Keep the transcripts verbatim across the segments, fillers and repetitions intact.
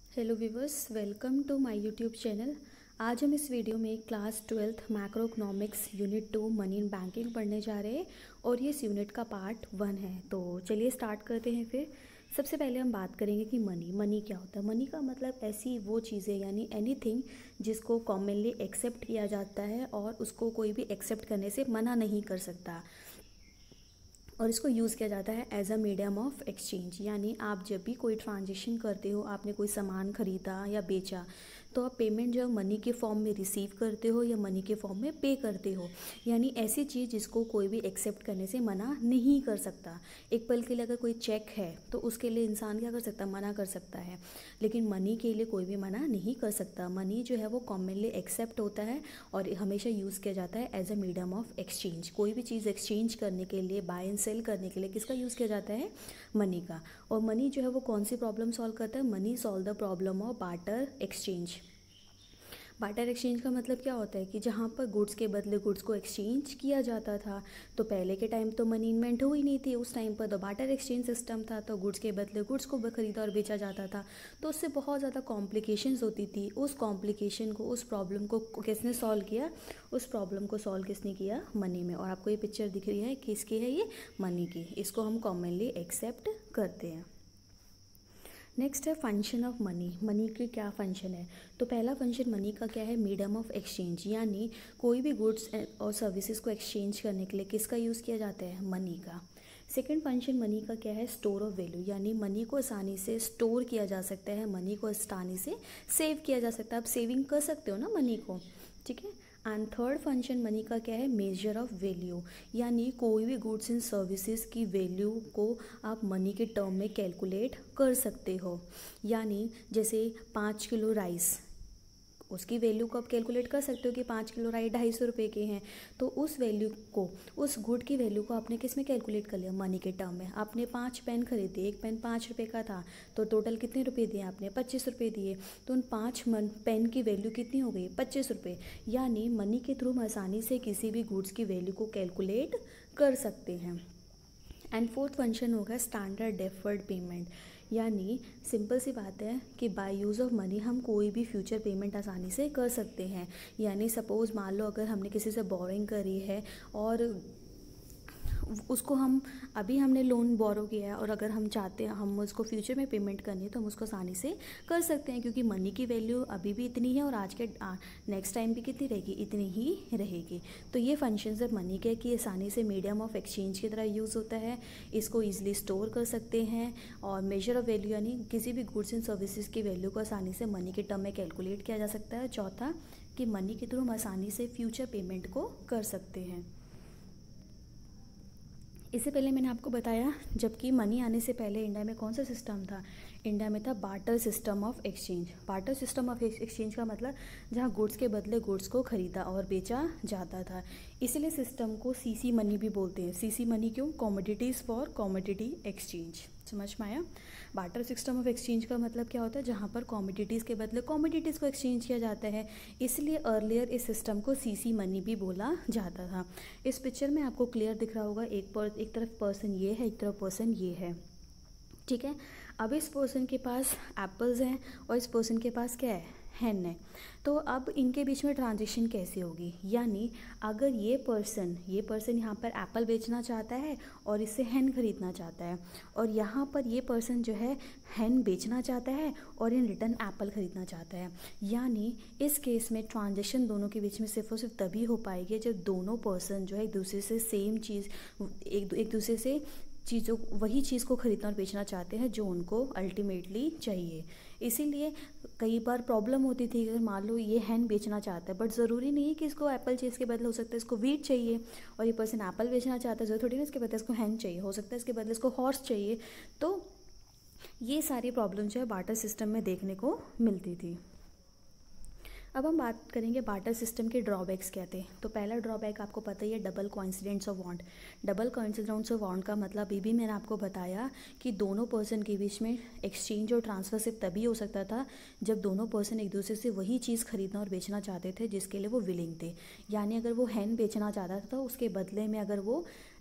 Hello viewers, welcome to my YouTube channel. आज हम इस वीडियो में class twelfth macro economics unit two money in banking पढ़ने जा रहे हैं और ये इस यूनिट का पार्ट वन है। तो चलिए स्टार्ट करते हैं। फिर सबसे पहले हम बात करेंगे कि मनी मनी क्या होता है। मनी का मतलब ऐसी वो चीज़ें यानी एनीथिंग जिसको कॉमनली एक्सेप्ट किया जाता है और उसको कोई भी एक्सेप्ट करने से मना नहीं कर सकता, और इसको यूज़ किया जाता है as a medium of exchange. यानी आप जब भी कोई ट्रांजेक्शन करते हो, आपने कोई सामान खरीदा या बेचा, तो आप पेमेंट जो मनी के फॉर्म में रिसीव करते हो या मनी के फॉर्म में पे करते हो। यानी ऐसी चीज़ जिसको कोई भी एक्सेप्ट करने से मना नहीं कर सकता। एक पल के लिए अगर कोई चेक है तो उसके लिए इंसान क्या कर सकता है, मना कर सकता है, लेकिन मनी के लिए कोई भी मना नहीं कर सकता। मनी जो है वो कॉमनली एक्सेप्ट होता है और हमेशा यूज़ किया जाता है as a medium of exchange. कोई भी चीज़ एक्सचेंज करने के लिए, बाय एंड सेल करने के लिए किसका यूज़ किया जाता है, मनी का। और मनी जो है वो कौन सी प्रॉब्लम सॉल्व करता है, money solve the problem of barter exchange. Barter exchange का मतलब क्या होता है कि जहाँ पर गुड्स के बदले गुड्स को एक्सचेंज किया जाता था। तो पहले के टाइम तो मनी इन्वेंट हुई नहीं थी, उस टाइम पर तो बार्टर एक्सचेंज सिस्टम था। तो गुड्स के बदले गुड्स को खरीदा और बेचा जाता था, तो उससे बहुत ज़्यादा कॉम्प्लिकेशंस होती थी। उस कॉम्प्लिकेशन को, उस प्रॉब्लम को किसने सॉल्व किया, उस प्रॉब्लम को सॉल्व किसने किया, मनी में। और आपको ये पिक्चर दिख रही है, किसकी है ये, मनी की। इसको हम कॉमनली एक्सेप्ट करते हैं। नेक्स्ट है फंक्शन ऑफ मनी। मनी के क्या फंक्शन है। तो पहला फंक्शन मनी का क्या है, मीडियम ऑफ एक्सचेंज। यानी कोई भी गुड्स और सर्विसेज को एक्सचेंज करने के लिए किसका यूज़ किया जाता है, मनी का। सेकेंड फंक्शन मनी का क्या है, स्टोर ऑफ वैल्यू। यानी मनी को आसानी से स्टोर किया जा सकता है, मनी को आसानी से सेव किया जा सकता है। आप सेविंग कर सकते हो ना मनी को, ठीक है। एंड थर्ड फंक्शन मनी का क्या है, मेजर ऑफ वैल्यू। यानी कोई भी गुड्स एंड सर्विसेज की वैल्यू को आप मनी के टर्म में कैलकुलेट कर सकते हो। यानी जैसे पाँच किलो राइस, उसकी वैल्यू को आप कैलकुलेट कर सकते हो कि पाँच किलो राइस ढाई सौ रुपये के हैं। तो उस वैल्यू को, उस गुड की वैल्यू को आपने किस में कैलकुलेट कर लिया, मनी के टर्म में। आपने पाँच पेन खरीदे, एक पेन पाँच रुपये का था, तो टोटल कितने रुपए दिए आपने, पच्चीस रुपये दिए। तो उन पाँच मन पेन की वैल्यू कितनी हो गई, पच्चीस रुपये। यानी मनी के थ्रू हम आसानी से किसी भी गुड्स की वैल्यू को कैलकुलेट कर सकते हैं। एंड फोर्थ फंक्शन होगा स्टैंडर्ड डेफर्ड पेमेंट। यानी सिंपल सी बात है कि बाय यूज़ ऑफ मनी हम कोई भी फ्यूचर पेमेंट आसानी से कर सकते हैं। यानी सपोज़ मान लो अगर हमने किसी से बोरिंग करी है और उसको हम, अभी हमने लोन बोरो किया है और अगर हम चाहते हैं हम उसको फ्यूचर में पेमेंट करनी है तो हम उसको आसानी से कर सकते हैं, क्योंकि मनी की वैल्यू अभी भी इतनी है और आज के नेक्स्ट टाइम भी कितनी रहेगी, इतनी ही रहेगी। तो ये फंक्शन है मनी के कि आसानी से मीडियम ऑफ एक्सचेंज की तरह यूज़ होता है, इसको ईजिली स्टोर कर सकते हैं। और मेजर ऑफ वैल्यू यानी किसी भी गुड्स एंड सर्विसेज की वैल्यू को आसानी से मनी के टर्म में कैलकुलेट किया जा सकता है। चौथा कि मनी के थ्रू हम आसानी से फ्यूचर पेमेंट को कर सकते हैं। इससे पहले मैंने आपको बताया, जबकि मनी आने से पहले इंडिया में कौन सा सिस्टम था, इंडिया में था barter system of exchange. Barter system of exchange का मतलब जहाँ गुड्स के बदले गुड्स को खरीदा और बेचा जाता था। इसीलिए सिस्टम को सीसी मनी भी बोलते हैं। सीसी मनी क्यों, कॉमोडिटीज़ फॉर कॉमोडिटी एक्सचेंज। समझ में आया। बार्टर सिस्टम ऑफ एक्सचेंज का मतलब क्या होता है, जहाँ पर कॉमोडिटीज़ के बदले कॉमोडिटीज़ को एक्सचेंज किया जाता है। इसलिए अर्लियर इस सिस्टम को सीसी मनी भी बोला जाता था। इस पिक्चर में आपको क्लियर दिख रहा होगा, एक पर एक तरफ पर्सन ये है, एक तरफ पर्सन ये है, ठीक है। अब इस पर्सन के पास एप्पल्स हैं और इस पर्सन के पास क्या है, हैन है। तो अब इनके बीच में ट्रांजेक्शन कैसे होगी, यानी अगर ये पर्सन ये पर्सन यहाँ पर एप्पल बेचना चाहता है और इससे हैन खरीदना चाहता है, और यहाँ पर ये पर्सन जो है हैन बेचना चाहता है और इन रिटर्न एप्पल खरीदना चाहता है। यानी इस केस में ट्रांजेक्शन दोनों के बीच में सिर्फ और सिर्फ तभी हो पाएगी जब दोनों पर्सन जो है एक दूसरे से सेम चीज़, एक एक दूसरे से चीज़ों वही चीज़ को खरीदना और बेचना चाहते हैं जो उनको अल्टीमेटली चाहिए। इसीलिए कई बार प्रॉब्लम होती थी, अगर मान लो ये हैन बेचना चाहता है, बट ज़रूरी नहीं है कि इसको एप्पल चीज़ के बदले, हो सकता है इसको वीट चाहिए, और ये पर्सन एप्पल बेचना चाहता है, जरूरी थोड़ी ना इसके बदले इसको हैन चाहिए, हो सकता है इसके बदले इसको हॉर्स चाहिए। तो ये सारी प्रॉब्लम जो है बार्टर सिस्टम में देखने को मिलती थी। अब हम बात करेंगे बार्टर सिस्टम के ड्रॉबैक्स क्या थे। तो पहला ड्रॉबैक आपको पता ही है, double coincidence of want. Double coincidence of want का मतलब अभी भी मैंने आपको बताया कि दोनों पर्सन के बीच में एक्सचेंज और ट्रांसफ़र सिर्फ तभी हो सकता था जब दोनों पर्सन एक दूसरे से वही चीज़ खरीदना और बेचना चाहते थे जिसके लिए वो विलिंग थे। यानी अगर वो हैन बेचना चाहता था तो उसके बदले में अगर वो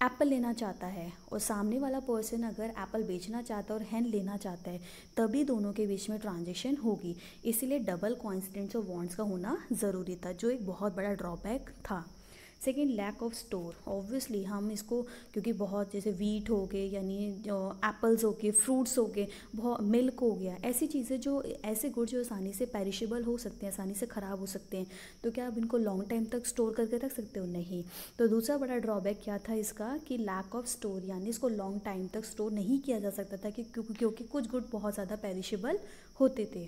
एप्पल लेना चाहता है और सामने वाला पर्सन अगर एप्पल बेचना चाहता है और हैन लेना चाहता है, तभी दोनों के बीच में ट्रांजेक्शन होगी। इसीलिए डबल कोइंसिडेंस ऑफ वांट्स का होना ज़रूरी था, जो एक बहुत बड़ा ड्रॉबैक था। Second, lack of store. Obviously हम इसको, क्योंकि बहुत जैसे वीट हो गए, यानी जो एप्पल्स हो गए, फ्रूट्स हो गए, बहुत मिल्क हो गया, ऐसी चीज़ें जो ऐसे गुड जो आसानी से पेरिशेबल हो सकते हैं, आसानी से ख़राब हो सकते हैं, तो क्या आप इनको लॉन्ग टाइम तक स्टोर करके रख सकते हो? नहीं। तो दूसरा बड़ा ड्रॉबैक क्या था इसका कि लैक ऑफ स्टोर, यानी इसको लॉन्ग टाइम तक स्टोर नहीं किया जा सकता था कि क्योंकि क्योंकि कुछ गुड बहुत ज़्यादा पेरिशेबल होते थे।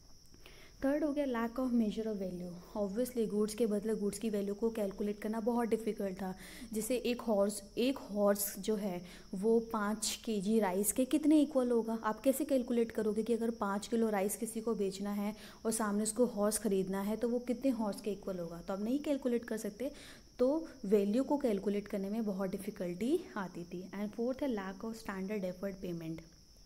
थर्ड हो गया lack of measure of value. Obviously goods के बदले गुड्स की वैल्यू को कैलकुलेट करना बहुत डिफिकल्ट था। जैसे एक हॉर्स एक हॉर्स जो है वो पाँच केजी राइस के कितने इक्वल होगा? आप कैसे कैलकुलेट करोगे कि अगर पाँच किलो राइस किसी को बेचना है और सामने उसको हॉर्स ख़रीदना है तो वो कितने हॉर्स के इक्वल होगा? तो आप नहीं कैलकुलेट कर सकते। तो वैल्यू को कैलकुलेट करने में बहुत डिफ़िकल्टी आती थी। एंड फोर्थ है lack of standard deferred payment,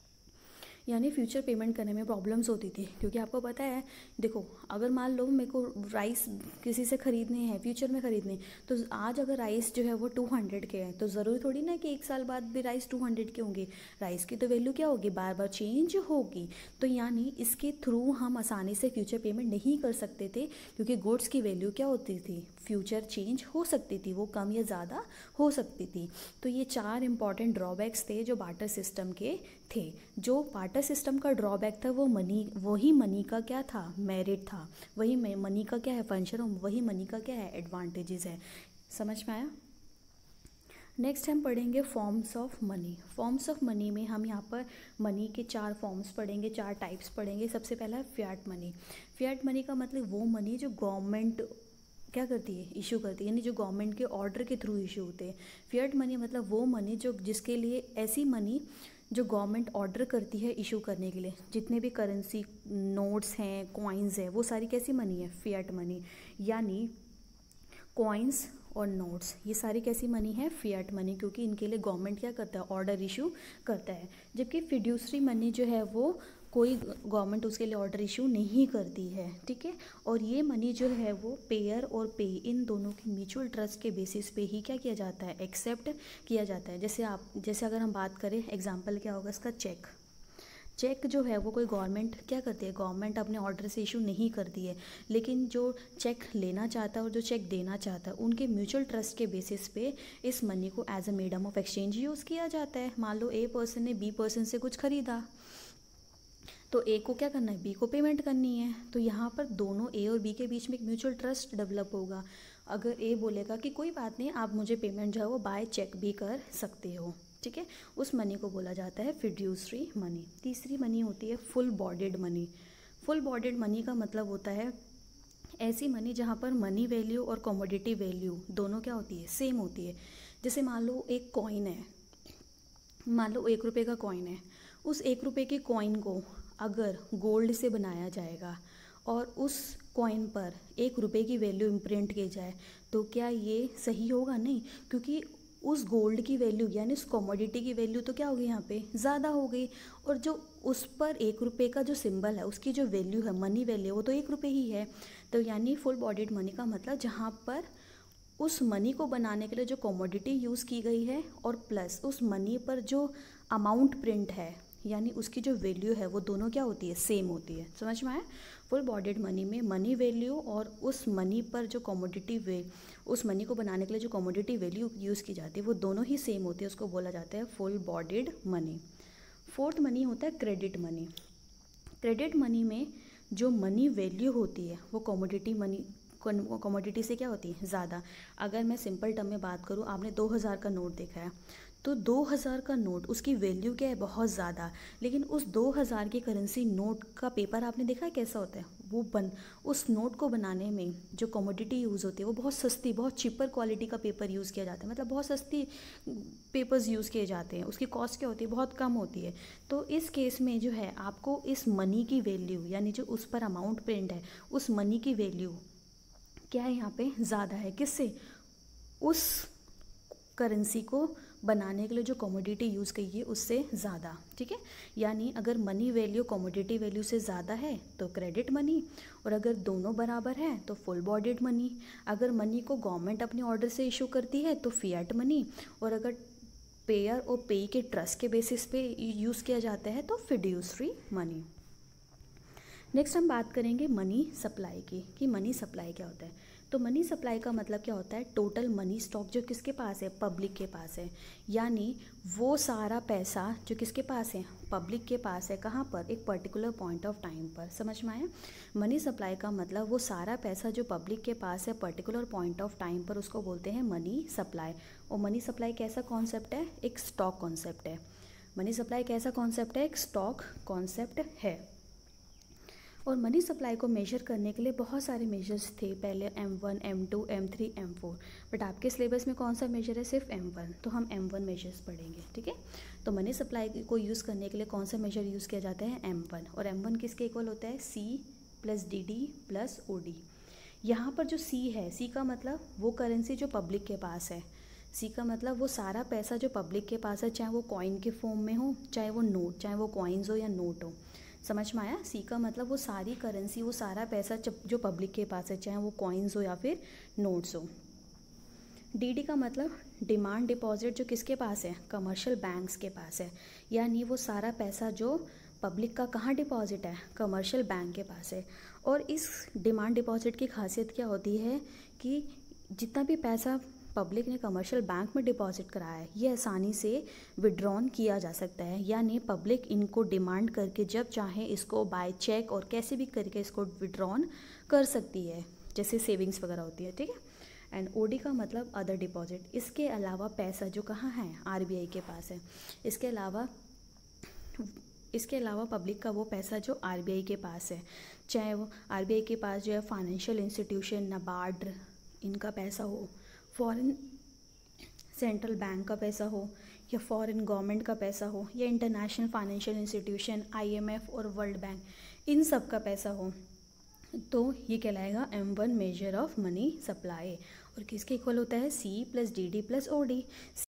यानी फ्यूचर पेमेंट करने में प्रॉब्लम्स होती थी। क्योंकि आपको पता है, देखो अगर मान लो मेरे को राइस किसी से ख़रीदने हैं, फ्यूचर में ख़रीदने, तो आज अगर राइस जो है वो टू हंड्रेड के हैं, तो ज़रूरी थोड़ी ना कि एक साल बाद भी राइस टू हंड्रेड के होंगे। राइस की तो वैल्यू क्या होगी, बार बार चेंज होगी। तो यानी इसके थ्रू हम आसानी से फ्यूचर पेमेंट नहीं कर सकते थे, क्योंकि गुड्स की वैल्यू क्या होती थी, फ्यूचर चेंज हो सकती थी, वो कम या ज़्यादा हो सकती थी। तो ये चार इंपॉर्टेंट ड्रॉबैक्स थे जो बार्टर सिस्टम के थे। जो बार्टर सिस्टम का ड्रॉबैक था वो मनी, वही मनी का क्या था, मेरिट था। वही मनी का क्या है, फंक्शन, और वही मनी का क्या है, एडवांटेजेस है। समझ में आया? नेक्स्ट हम पढ़ेंगे forms of money. Forms of money में हम यहाँ पर मनी के चार फॉर्म्स पढ़ेंगे, चार टाइप्स पढ़ेंगे। सबसे पहला है फियाट मनी। फियाट मनी का मतलब वो मनी जो गवर्नमेंट क्या करती है, इशू करती है, यानी जो गवर्नमेंट के ऑर्डर के थ्रू इशू होते हैं। फियाट मनी मतलब वो मनी जो जिसके लिए ऐसी मनी जो गवर्नमेंट ऑर्डर करती है इशू करने के लिए। जितने भी करेंसी नोट्स हैं, कॉइन्स हैं, वो सारी कैसी मनी है, फियाट मनी। यानी कॉइन्स और नोट्स ये सारी कैसी मनी है, फियाट मनी, क्योंकि इनके लिए गवर्नमेंट क्या करता है, ऑर्डर इशू करता है। जबकि फिड्यूसरी मनी जो है वो कोई गवर्नमेंट उसके लिए ऑर्डर इशू नहीं करती है, ठीक है। और ये मनी जो है वो पेयर और पे इन दोनों की म्यूचुअल ट्रस्ट के बेसिस पे ही क्या किया जाता है, एक्सेप्ट किया जाता है। जैसे आप जैसे अगर हम बात करें, एग्जांपल क्या होगा इसका, चेक। चेक जो है वो कोई गवर्नमेंट क्या करती है, गवर्नमेंट अपने ऑर्डर से इशू नहीं करती है, लेकिन जो चेक लेना चाहता है और जो चेक देना चाहता है, उनके म्यूचुअल ट्रस्ट के बेसिस पे इस मनी को as a medium of exchange use किया जाता है। मान लो ए पर्सन ने बी पर्सन से कुछ ख़रीदा, तो ए को क्या करना है, बी को पेमेंट करनी है। तो यहाँ पर दोनों ए और बी के बीच में एक म्यूचुअल ट्रस्ट डेवलप होगा। अगर ए बोलेगा कि कोई बात नहीं, आप मुझे पेमेंट जो है वो बाय चेक भी कर सकते हो, ठीक है, उस मनी को बोला जाता है फिड्यूसरी मनी। तीसरी मनी होती है full bodied money. Full bodied money का मतलब होता है ऐसी मनी जहाँ पर मनी वैल्यू और कमोडिटी वैल्यू दोनों क्या होती है, सेम होती है। जैसे मान लो एक कॉइन है, मान लो एक रुपये का कॉइन है, उस एक रुपये के कॉइन को अगर गोल्ड से बनाया जाएगा और उस कॉइन पर एक रुपये की वैल्यू इम्प्रिंट की जाए, तो क्या ये सही होगा? नहीं, क्योंकि उस गोल्ड की वैल्यू यानी उस कमोडिटी की वैल्यू तो क्या होगी, यहाँ पे ज़्यादा हो गई। और जो उस पर एक रुपये का जो सिंबल है, उसकी जो वैल्यू है, मनी वैल्यू, वो तो एक रुपये ही है। तो यानी फुल बॉडीड मनी का मतलब जहाँ पर उस मनी को बनाने के लिए जो कमोडिटी यूज़ की गई है और प्लस उस मनी पर जो अमाउंट प्रिंट है, यानी उसकी जो वैल्यू है, वो दोनों क्या होती है, सेम होती है। समझ में आया? फुल बॉडीड मनी में मनी वैल्यू और उस मनी पर जो कमोडिटी वे उस मनी को बनाने के लिए जो कमोडिटी वैल्यू यूज़ की जाती है, वो दोनों ही सेम होती है, उसको बोला जाता है full bodied money. Fourth money होता है क्रेडिट मनी। क्रेडिट मनी में जो मनी वैल्यू होती है वो कमोडिटी मनी कमोडिटी से क्या होती है, ज़्यादा। अगर मैं सिंपल टर्म में बात करूँ, आपने दो हज़ार का नोट देखा है, तो दो हज़ार का नोट उसकी वैल्यू क्या है, बहुत ज़्यादा। लेकिन उस दो हज़ार की करेंसी नोट का पेपर आपने देखा है कैसा होता है, वो बन उस नोट को बनाने में जो कमोडिटी यूज़ होती है वो बहुत सस्ती, बहुत चीपर क्वालिटी का पेपर यूज़ किया जाता है। मतलब बहुत सस्ती पेपर्स यूज़ किए जाते हैं, उसकी कॉस्ट क्या होती है, बहुत कम होती है। तो इस केस में जो है आपको इस मनी की वैल्यू, यानी जो उस पर अमाउंट प्रिंट है, उस मनी की वैल्यू क्या है यहाँ पे, ज़्यादा है। किससे? उस करेंसी को बनाने के लिए जो कमोडिटी यूज़ की है उससे ज़्यादा, ठीक है। यानी अगर मनी वैल्यू कमोडिटी वैल्यू से ज़्यादा है तो क्रेडिट मनी, और अगर दोनों बराबर हैं तो फुल बॉडीड मनी। अगर मनी को गवर्नमेंट अपने ऑर्डर से इशू करती है तो फियाट मनी, और अगर पेयर और पेई के ट्रस्ट के बेसिस पे यूज़ किया जाता है, तो फिड्यूसरी मनी। नेक्स्ट हम बात करेंगे मनी सप्लाई की, कि मनी सप्लाई क्या होता है। तो मनी सप्लाई का मतलब क्या होता है, टोटल मनी स्टॉक जो किसके पास है, पब्लिक के पास है, यानी वो सारा पैसा जो किसके पास है, पब्लिक के पास है, कहाँ पर, एक पर्टिकुलर पॉइंट ऑफ टाइम पर। समझ में आया? मनी सप्लाई का मतलब वो सारा पैसा जो पब्लिक के पास है पर्टिकुलर पॉइंट ऑफ टाइम पर, उसको बोलते हैं मनी सप्लाई। और मनी सप्लाई कैसा कॉन्सेप्ट है, एक स्टॉक कॉन्सेप्ट है। मनी सप्लाई कैसा कॉन्सेप्ट है, एक स्टॉक कॉन्सेप्ट है। और मनी सप्लाई को मेजर करने के लिए बहुत सारे मेजर्स थे पहले, M one, M two, M three, M four, but आपके सिलेबस में कौन सा मेजर है, सिर्फ एम वन, तो हम एम वन मेजर्स पढ़ेंगे। ठीक है, तो मनी सप्लाई को यूज़ करने के लिए कौन सा मेजर यूज़ किया जाता है, एम वन। और एम वन किसके इक्वल होता है, C plus D D plus O D. यहाँ पर जो सी है, सी का मतलब वो करेंसी जो पब्लिक के पास है, सी का मतलब वो सारा पैसा जो पब्लिक के पास है, चाहे वो कॉइन के फॉर्म में हो, चाहे वो नोट, चाहे वो कॉइन्स हो या नोट हो। समझ में आया? सी का मतलब वो सारी करेंसी, वो सारा पैसा जो पब्लिक के पास है, चाहे वो कॉइन्स हो या फिर नोट्स हो। डी डी का मतलब डिमांड डिपॉजिट, जो किसके पास है, कमर्शियल बैंक्स के पास है, यानी वो सारा पैसा जो पब्लिक का कहाँ डिपॉजिट है, कमर्शियल बैंक के पास है। और इस डिमांड डिपॉजिट की खासियत क्या होती है कि जितना भी पैसा पब्लिक ने कमर्शियल बैंक में डिपॉजिट कराया है, ये आसानी से विड्रॉन किया जा सकता है, यानी पब्लिक इनको डिमांड करके जब चाहे इसको बाय चेक और कैसे भी करके इसको विड्रॉन कर सकती है, जैसे सेविंग्स वगैरह होती है। ठीक है। एंड ओडी का मतलब अदर डिपॉजिट, इसके अलावा पैसा जो कहाँ है, आरबीआई के पास है। इसके अलावा इसके अलावा पब्लिक का वो पैसा जो आरबीआई के पास है, चाहे वो आरबीआई के पास जो है फाइनेंशियल इंस्टीट्यूशन, नाबार्ड, इनका पैसा हो, फॉरेन सेंट्रल बैंक का पैसा हो, या फॉरेन गवर्नमेंट का पैसा हो, या इंटरनेशनल फाइनेंशियल इंस्टीट्यूशन, आईएमएफ और वर्ल्ड बैंक, इन सब का पैसा हो, तो ये कहलाएगा M one measure of money supply. और किसके इक्वल होता है, C plus D D plus O D.